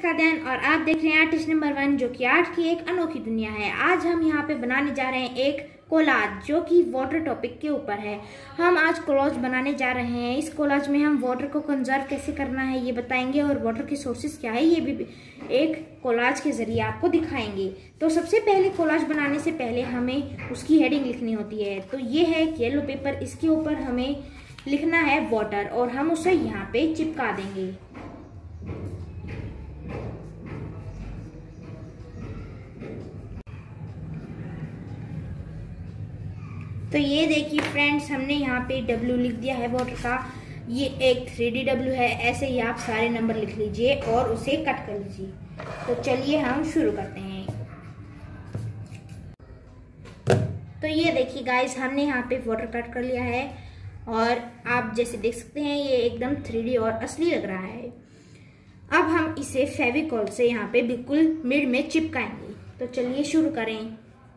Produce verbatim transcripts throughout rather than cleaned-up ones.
साधन और आप देख रहे हैं आर्टिस्ट नंबर वन, जो कि आर्ट की एक अनोखी दुनिया है। आज हम यहाँ पे बनाने जा रहे हैं एक कोलाज, जो कि वाटर टॉपिक के ऊपर है। हम आज कोलाज बनाने जा रहे हैं। इस कोलाज में हम वाटर को कंजर्व कैसे करना है ये बताएंगे, और वाटर के सोर्सेज क्या है ये भी एक कोलाज के जरिए आपको दिखाएंगे। तो सबसे पहले कोलाज बनाने से पहले हमें उसकी हेडिंग लिखनी होती है। तो ये है एक येलो पेपर, इसके ऊपर हमें लिखना है वाटर और हम उसे यहाँ पे चिपका देंगे। तो ये देखिए फ्रेंड्स, हमने यहाँ पे डब्ल्यू लिख दिया है वाटर का। ये एक थ्री डी डब्ल्यू है। ऐसे ही आप सारे नंबर लिख लीजिए और उसे कट कर लीजिए। तो चलिए हम शुरू करते हैं। तो ये देखिए गाइस, हमने यहाँ पे वाटर कट कर लिया है और आप जैसे देख सकते हैं ये एकदम थ्री डी और असली लग रहा है। अब हम इसे फेविकॉल से यहाँ पे बिल्कुल मिड में चिपकाएंगे। तो चलिए शुरू करें।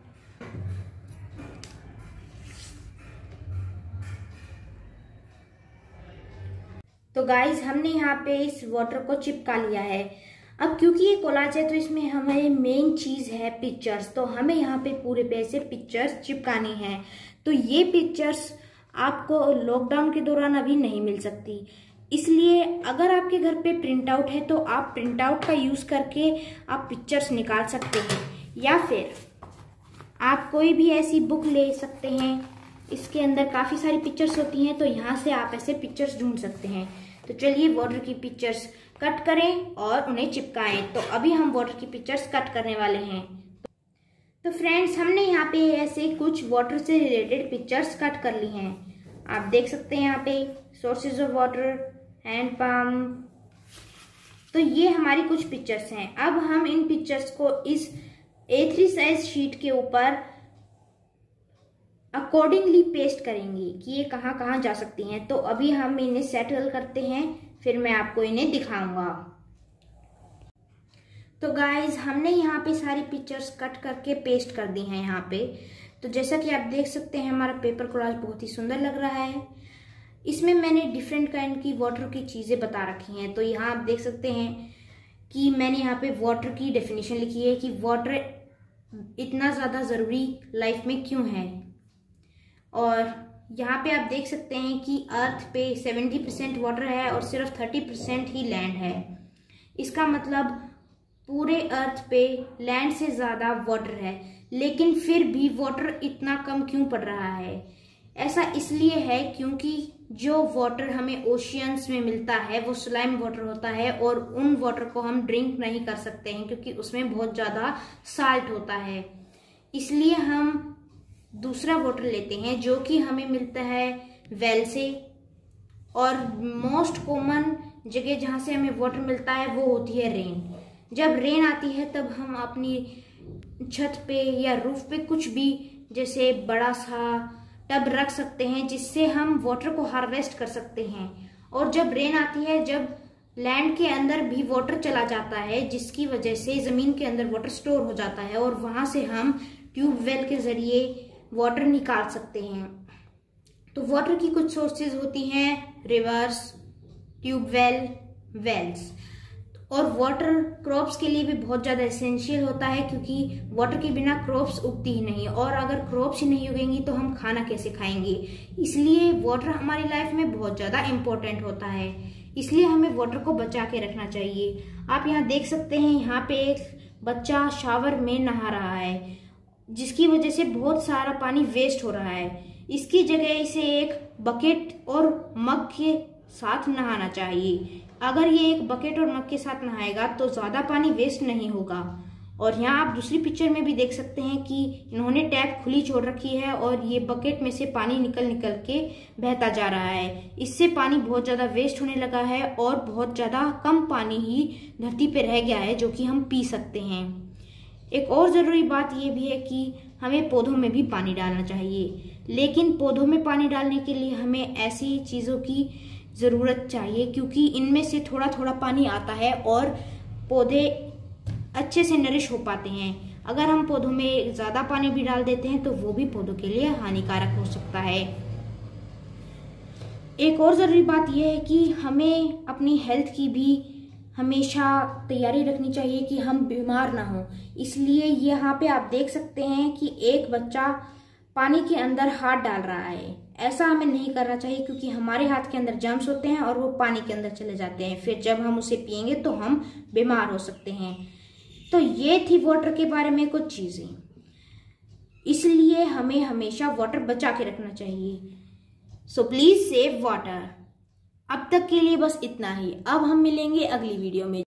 तो गाइस, हमने यहाँ पे इस वाटर को चिपका लिया है। अब क्योंकि ये कोलाज है तो इसमें हमें मेन चीज है पिक्चर्स। तो हमें यहाँ पे पूरे पे से पिक्चर्स चिपकानी है। तो ये पिक्चर्स आपको लॉकडाउन के दौरान अभी नहीं मिल सकती, इसलिए अगर आपके घर पे प्रिंट आउट है तो आप प्रिंट आउट का यूज करके आप पिक्चर्स निकाल सकते हैं, या फिर आप कोई भी ऐसी बुक ले सकते हैं। इसके अंदर काफी सारी पिक्चर्स होती हैं, तो यहाँ से आप ऐसे पिक्चर्स ढूंढ सकते हैं। तो चलिए वाटर की पिक्चर्स कट करें और उन्हें चिपकाएं। तो अभी हम वाटर की पिक्चर्स कट करने वाले हैं। तो फ्रेंड्स, हमने यहाँ पे ऐसे कुछ वाटर से रिलेटेड पिक्चर्स कट कर ली हैं। आप देख सकते हैं यहाँ पे sources of water, hand pump. तो ये हमारी कुछ पिक्चर्स हैं। अब हम इन पिक्चर्स को इस ए थ्री साइज शीट के ऊपर अकॉर्डिंगली पेस्ट करेंगे कि ये कहाँ कहाँ जा सकती हैं। तो अभी हम इन्हें सेटल करते हैं, फिर मैं आपको इन्हें दिखाऊंगा। तो गाइज, हमने यहाँ पे सारी पिक्चर्स कट करके पेस्ट कर दी हैं यहाँ पे। तो जैसा कि आप देख सकते हैं हमारा पेपर कोलाज बहुत ही सुंदर लग रहा है। इसमें मैंने डिफरेंट काइंड की वाटर की चीजें बता रखी हैं। तो यहाँ आप देख सकते हैं कि मैंने यहाँ पे वाटर की डेफिनेशन लिखी है कि वाटर इतना ज्यादा जरूरी लाइफ में क्यों है। और यहाँ पे आप देख सकते हैं कि अर्थ पे सेवेंटी परसेंट वाटर है और सिर्फ थर्टी परसेंट ही लैंड है। इसका मतलब पूरे अर्थ पे लैंड से ज़्यादा वाटर है, लेकिन फिर भी वाटर इतना कम क्यों पड़ रहा है? ऐसा इसलिए है क्योंकि जो वाटर हमें ओशियंस में मिलता है वो स्लाइम वाटर होता है, और उन वाटर को हम ड्रिंक नहीं कर सकते हैं क्योंकि उसमें बहुत ज़्यादा साल्ट होता है। इसलिए हम दूसरा वाटर लेते हैं जो कि हमें मिलता है वेल से। और मोस्ट कॉमन जगह जहाँ से हमें वाटर मिलता है वो होती है रेन। जब रेन आती है तब हम अपनी छत पे या रूफ पे कुछ भी जैसे बड़ा सा टब रख सकते हैं, जिससे हम वाटर को हार्वेस्ट कर सकते हैं। और जब रेन आती है, जब लैंड के अंदर भी वाटर चला जाता है, जिसकी वजह से जमीन के अंदर वाटर स्टोर हो जाता है और वहां से हम ट्यूबवेल के जरिए वाटर निकाल सकते हैं। तो वाटर की कुछ सोर्सेज होती हैं रिवर्स, ट्यूबवेल, वेल्स। और वाटर क्रॉप्स के लिए भी बहुत ज़्यादा एसेंशियल होता है, क्योंकि वाटर के बिना क्रॉप्स उगती ही नहीं, और अगर क्रॉप्स ही नहीं उगेंगी तो हम खाना कैसे खाएंगे। इसलिए वाटर हमारी लाइफ में बहुत ज़्यादा इम्पोर्टेंट होता है, इसलिए हमें वाटर को बचा के रखना चाहिए। आप यहाँ देख सकते हैं, यहाँ पे एक बच्चा शावर में नहा रहा है, जिसकी वजह से बहुत सारा पानी वेस्ट हो रहा है। इसकी जगह इसे एक बकेट और मग के साथ नहाना चाहिए। अगर ये एक बकेट और मग के साथ नहाएगा तो ज़्यादा पानी वेस्ट नहीं होगा। और यहाँ आप दूसरी पिक्चर में भी देख सकते हैं कि इन्होंने टैप खुली छोड़ रखी है और ये बकेट में से पानी निकल निकल के बहता जा रहा है। इससे पानी बहुत ज़्यादा वेस्ट होने लगा है और बहुत ज़्यादा कम पानी ही धरती पे रह गया है जो कि हम पी सकते हैं। एक और ज़रूरी बात यह भी है कि हमें पौधों में भी पानी डालना चाहिए, लेकिन पौधों में पानी डालने के लिए हमें ऐसी चीज़ों की ज़रूरत चाहिए क्योंकि इनमें से थोड़ा थोड़ा पानी आता है और पौधे अच्छे से नरिश हो पाते हैं। अगर हम पौधों में ज़्यादा पानी भी डाल देते हैं तो वो भी पौधों के लिए हानिकारक हो सकता है। एक और ज़रूरी बात यह है कि हमें अपनी हेल्थ की भी हमेशा तैयारी रखनी चाहिए कि हम बीमार ना हो। इसलिए यहाँ पे आप देख सकते हैं कि एक बच्चा पानी के अंदर हाथ डाल रहा है। ऐसा हमें नहीं करना चाहिए क्योंकि हमारे हाथ के अंदर जर्म्स होते हैं और वो पानी के अंदर चले जाते हैं। फिर जब हम उसे पिएंगे तो हम बीमार हो सकते हैं। तो ये थी वाटर के बारे में कुछ चीज़ें। इसलिए हमें हमेशा वाटर बचा के रखना चाहिए। So please save water. अब तक के लिए बस इतना ही। अब हम मिलेंगे अगली वीडियो में।